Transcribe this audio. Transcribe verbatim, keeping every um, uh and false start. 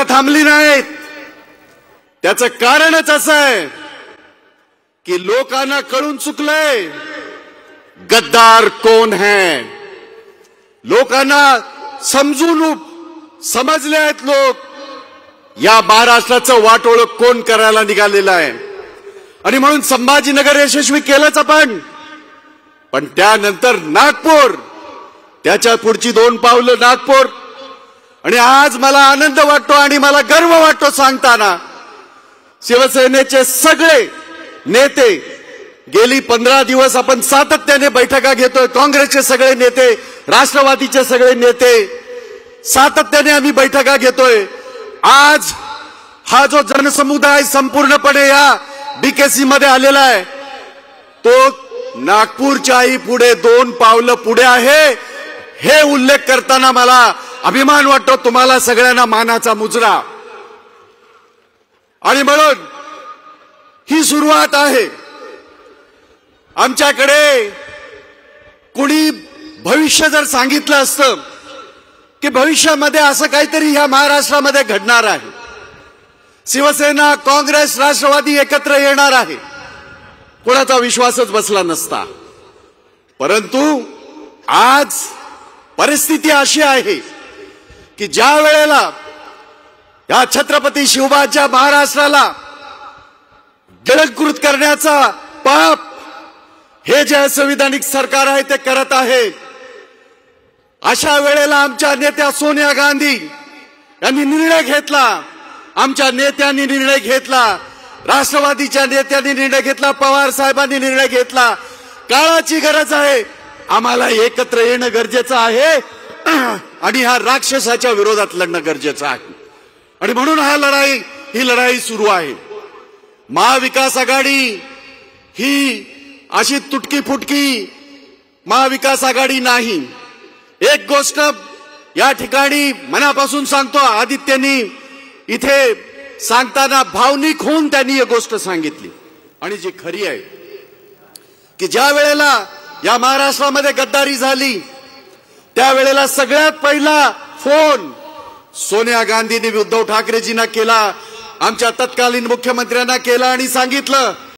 आता थांबली नाहीत। त्याचं कारणच असं आहे की लोकांना कळून चुकलंय गद्दार कोण है। लोकांना समजून समजले आहेत लोक या महाराष्ट्राचं वाटोळ कोण करायला निघालेलं आहे। आणि म्हणून संभाजीनगर यशस्वी केलंच आपण, पण त्यानंतर नागपूर, त्याच्या पुढची दोन पावलं नागपूर। आणि आज मला आनंद वाटतो आणि मला गर्व वाटतो सांगताना शिवसेनेचे सगळे नेते गेली पंधरा दिवस आपण सातत्याने बैठका घेतोय। काँग्रेसचे सगळे नेते, राष्ट्रवादीचे सगळे नेते सातत्याने आम्ही बैठका घेतोय। आज हा जो जनसमुदाय संपूर्णपणे या बीकेसी मध्ये आलेला आहे तो नागपूरच्याही पुढे दोन पावलं पुढे आहे, हे उल्लेख करताना मला अभिमान वाटतो। तुम्हाला सगळ्यांना मानाचा मुजरा। आणि म्हणून ही सुरुवात आहे। आमच्याकडे कुणी भविष्य जर सांगितलं असतं की भविष्यामध्ये असं काहीतरी या महाराष्ट्रामध्ये घडणार आहे, शिवसेना, काँग्रेस, राष्ट्रवादी एकत्र येणार आहे, कोणाचा विश्वासच बसला नसता। परंतु आज परिस्थिती अशी आहे की ज्या वेळेला या छत्रपती शिवबाच्या महाराष्ट्राला गिळंकृत करण्याचा पाप हे जे संविधानिक सरकार आहे ते करत आहे, अशा वेळेला आमच्या नेत्या सोनिया गांधी यांनी निर्णय घेतला, आमच्या नेत्यांनी निर्णय घेतला, राष्ट्रवादीच्या नेत्यांनी निर्णय घेतला, पवार साहेबांनी निर्णय घेतला। काळाची गरज आहे, आम्हाला एकत्र येणं गरजेचं आहे आणि ह्या राक्षसाच्या विरोधात लढणं गरजेचं आहे। आणि म्हणून हा लढाई ही लढाई सुरू आहे। महाविकास आघाडी ही अशी तुटकी फुटकी महाविकास आघाडी नाही। एक गोष्ट या ठिकाणी मनापासून सांगतो, आदित्यनी इथे सांगताना भावनिक होऊन त्यांनी एक गोष्ट सांगितली आणि जी खरी आहे की ज्या वेळेला या महाराष्ट्रामध्ये गद्दारी झाली त्यावेळेला सगळ्यात पहिला फोन सोनिया गांधींनी उद्धव ठाकरेजींना केला, आमच्या तत्कालीन मुख्यमंत्र्यांना केला आणि सांगितलं